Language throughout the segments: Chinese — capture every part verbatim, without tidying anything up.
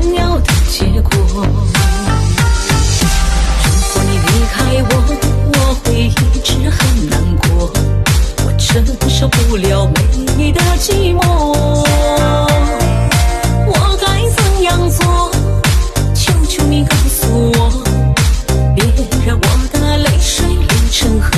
要的结果。如果你离开我，我会一直很难过，我承受不了没你的寂寞。我该怎样做？求求你告诉我，别让我的泪水流成河。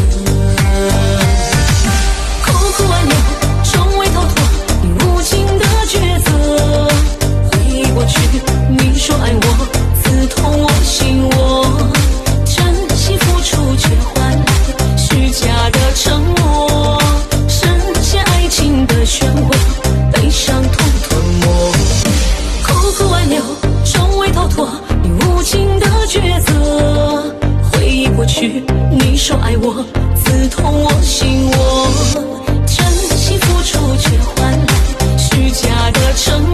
苦苦挽留，终未逃脱你无情的抉择。回忆过去，你说爱我，刺痛我心窝。真心付出却换来虚假的承诺，深陷爱情的漩涡，悲伤吞吞没。苦苦挽留，终未逃脱你无情的抉择。回忆过去，你说爱我，刺痛我心窝。真心付出却换来虚假的承